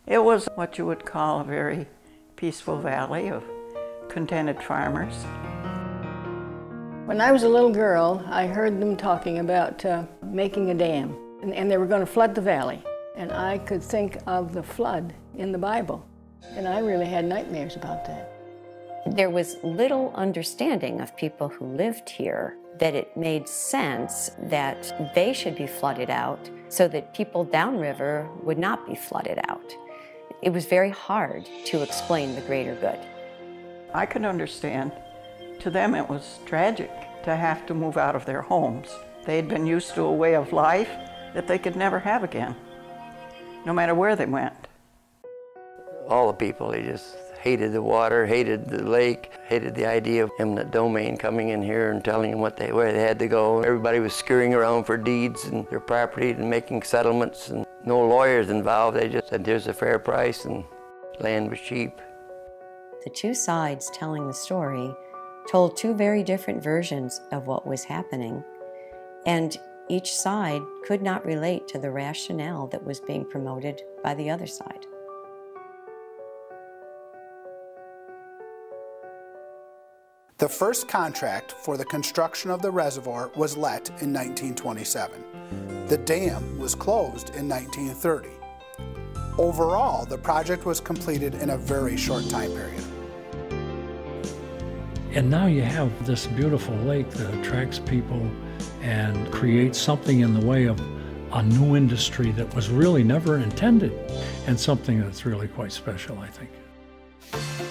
It was what you would call a very peaceful valley of contented farmers. When I was a little girl, I heard them talking about making a dam, and they were going to flood the valley. And I could think of the flood in the Bible, and I really had nightmares about that. There was little understanding of people who lived here that it made sense that they should be flooded out so that people downriver would not be flooded out. It was very hard to explain the greater good. I could understand. To them it was tragic to have to move out of their homes. They had been used to a way of life that they could never have again, no matter where they went. All the people, they just hated the water, hated the lake, hated the idea of eminent domain coming in here and telling them where they had to go. Everybody was scurrying around for deeds and their property and making settlements, and no lawyers involved. They just said there's a fair price and land was cheap. The two sides telling the story told two very different versions of what was happening, and each side could not relate to the rationale that was being promoted by the other side. The first contract for the construction of the reservoir was let in 1927. The dam was closed in 1930. Overall, the project was completed in a very short time period. And now you have this beautiful lake that attracts people and creates something in the way of a new industry that was really never intended, and something that's really quite special, I think.